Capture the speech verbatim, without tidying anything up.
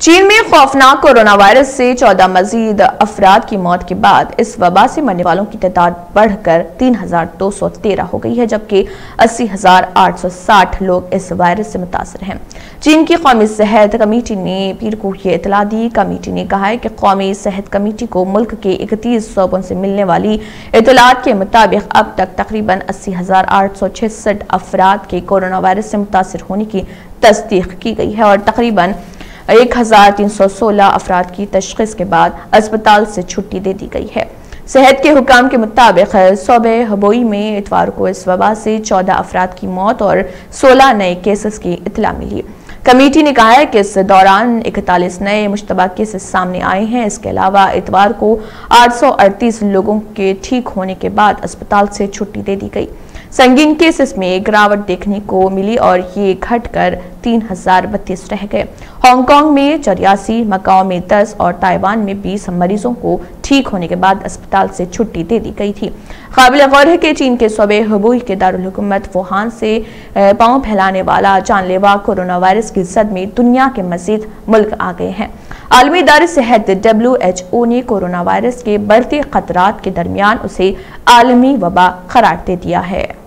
چین میں خوفناک corona virus سے چودہ مزید افراد کی موت کے بعد اس وبا سے مرنے والوں کی تعداد بڑھ کر تین ہزار دو سو تیرہ ہو گئی ہے، جبکہ اسی ہزار آٹھ سو ساٹھ لوگ اس وائرس سے متاثر ہیں۔ چین کی قومی صحت کمیٹی نے پیر کو یہ اطلاع دی۔ کمیٹی نے کہا ہے کہ قومی صحت کمیٹی کو ملک کے اکتیس صوبوں سے ملنے والی اطلاعات کے مطابق اب تک تقریباً اسی ہزار آٹھ سو چھسٹھ افراد کے کورونا وائرس سے متاثر ہونے کی تصدیق کی گئی ہے اور تقریباً ایک ہزار تین سو سولہ افراد کی تشخیص کے بعد اسپتال سے چھٹی دے دی گئی ہے۔ صحت کے حکام کے مطابق صوبہ ہبوئی میں اتوار کو اس وبا سے چودہ افراد کی موت اور سولہ نئے کیسز کی اطلاع ملی۔ کمیٹی نے کہا ہے کہ اس دوران اکتالیس نئے مشتبہ کیسز سامنے آئے ہیں۔ اس کے علاوہ اتوار کو آٹھ سو اڑتیس لوگوں کے ٹھیک ہونے کے بعد اسپتال سے چھٹی دے دی گئی۔ سنگین کیسز میں گراوٹ دیکھنے کو ملی اور یہ گھٹ کر تین ہزار بتیس رہ گئے۔ ہانگ کانگ میں چوراسی، مکاؤ میں دس اور تائیوان میں بیس مریضوں کو ٹھیک ہونے کے بعد اسپتال سے چھٹی دے دی گئی تھی۔ قابل غور ہے کہ چین کے صوبہ ہبوئی کے دارالحکومت ووہان سے پاؤں پھیلانے والا جان لیوا کورونا وائرس کی زد میں دنیا کے مزید ملک آ گئے ہیں۔ عالمی ادارہ صحت ڈبلیو ایچ او نے کورونا وائرس کے بڑھتے خطرات کے درمیان اسے عالمی وبا قرار دے دیا ہے۔